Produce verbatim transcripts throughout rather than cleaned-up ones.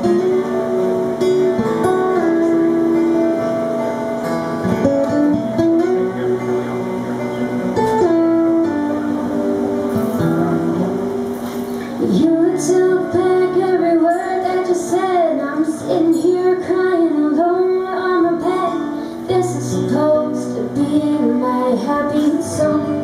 You took back every word that you said. I'm sitting here crying alone on my bed. This is supposed to be my happy song.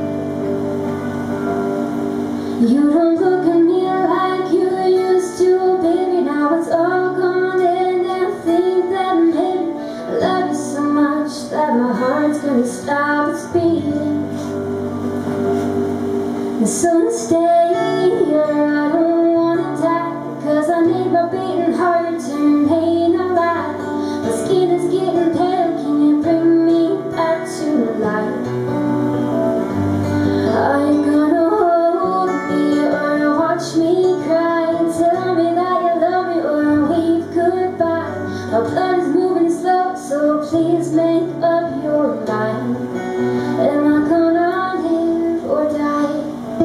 You don't look at me like you used to, baby. Now it's all gone and I think that maybe I love you so much that my heart's gonna stop its beating. And so stay here, I don't wanna die, cause I need my beating heart to remain alive. My skin is getting pale, can you bring me back to life? Are you gonna hold me or watch me cry and tell me that you love me or wave goodbye? My blood is moving slow, so please make up your mind. Am I gonna live or die?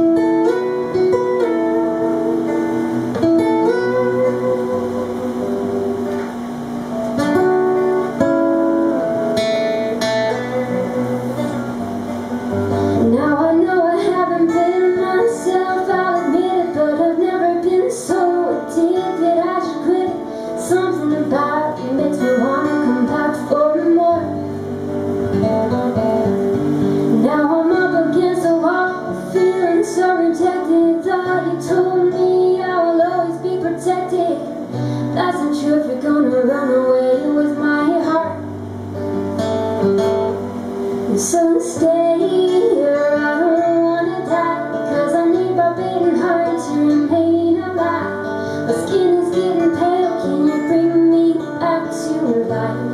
Now I know I haven't been myself, I'll admit it, but I've never been so addicted I should quit it. Something about you makes me wanna come back for more. Now I'm up against a wall, feeling so rejected. Thought you told me I will always be protected. That's not true if you're gonna run away with my heart. And so stay here, I don't wanna die, cause I need my beating heart to remain alive. My skin is getting pale, can you bring me back to life?